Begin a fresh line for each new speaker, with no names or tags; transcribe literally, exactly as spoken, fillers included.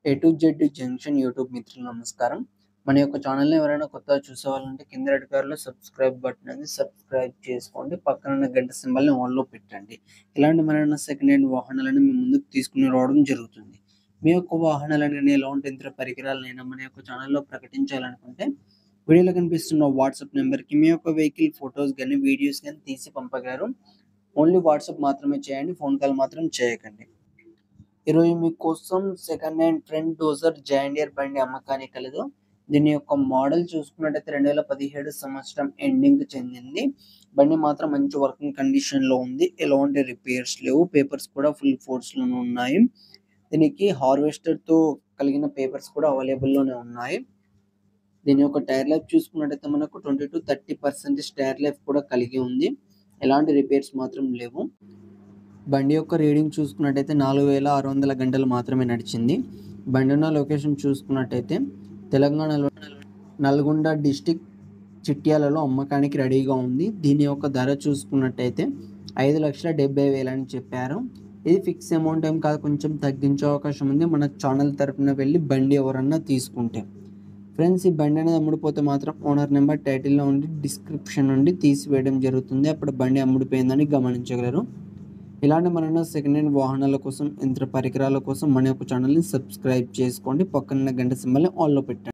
A to Z junction YouTube మిత్రులు నమస్కారం. మన యొక్క ఛానల్‌ని ఎవరైనా కొత్తగా చూసేవాళ్ళుంటే కింద రెడ్ కలర్‌లో సబ్స్క్రైబ్ బటన్ ఉంది. సబ్స్క్రైబ్ చేసుకోండి. పక్కనున్న గంట సింబల్‌ని ఆల్‌లో పెట్టండి. ఇలాంటి మరెన్నో సెకండ్ హ్యాండ్ వాహనాలను మీ ముందుకు తీసుకొని రావడం జరుగుతుంది. మీ యొక్క వాహనాలను ఎలాంటి యంత్ర పరికరాలనైనా మన యొక్క ఛానల్‌లో ప్రకటించాలనుకుంటే వీడియోలో కనిపిస్తున్న వాట్సాప్ నంబర్‌కి మీ యొక్క వెహికల్ ఫోటోస్ గాని, వీడియోస్ గాని తీసి పంపగలరు. ఓన్లీ వాట్సాప్ మాత్రమే చేయండి. ఫోన్ కాల్ మాత్రం చేయకండి. ఈరోజు మీకోసం second hand front dozer John Deere బండి అమ్మకానికి కలదు. దీని యొక్క మోడల్ చూసుకున్నట్టయితే రెండు వేల పదిహేడు సంవత్సరం ఎండింగ్‌కి చెందింది. బండి మాత్రం మంచి వర్కింగ్ కండిషన్‌లో ఉంది. ఎలాంటి రిపేర్స్ లేవు. పేపర్స్ కూడా ఫుల్ ఫోర్స్‌లోనే ఉన్నాయి. దీనికి హార్వెస్టర్‌తో కలిగిన పేపర్స్ కూడా అవైలబుల్‌లోనే ఉన్నాయి. దీని యొక్క టైర్ లైఫ్ చూసుకున్నట్టయితే మనకు twenty to thirty percentage tyre life కూడా కలిగి ఉంది. ఎలాంటి రిపేర్స్ మాత్రం లేవు. బండి యొక్క రీడింగ్ చూసుకున్నట్టయితే నాలుగు వేల ఆరు వందల గంటలు మాత్రమే నడిచింది. బండి ఉన్న లొకేషన్ చూసుకున్నట్టయితే తెలంగాణలో నల్గొండ డిస్ట్రిక్ట్ చిట్యాలలో అమ్మకానికి రెడీగా ఉంది. దీని యొక్క ధర చూసుకున్నట్టయితే ఐదు లక్షల డెబ్బై వేలు అని చెప్పారు. ఇది ఫిక్స్ అమౌంట్ ఏం కాదు, కొంచెం తగ్గించే అవకాశం ఉంది మన ఛానల్ తరపున వెళ్ళి బండి ఎవరన్నా తీసుకుంటే. ఫ్రెండ్స్, ఈ బండి అనేది అమ్ముడుపోతే మాత్రం ఓనర్ నెంబర్ టైటిల్లో ఉండి డిస్క్రిప్షన్ నుండి తీసివేయడం జరుగుతుంది. అప్పుడు బండి అమ్ముడిపోయిందని గమనించగలరు. ఇలాంటి మరెన్నో సెకండ్ హ్యాండ్ వాహనాల కోసం, యంత్ర పరికరాల కోసం మన యొక్క ఛానల్‌ని సబ్స్క్రైబ్ చేసుకోండి. పక్కనున్న గంట సింబల్‌ని ఆల్‌లో పెట్టండి.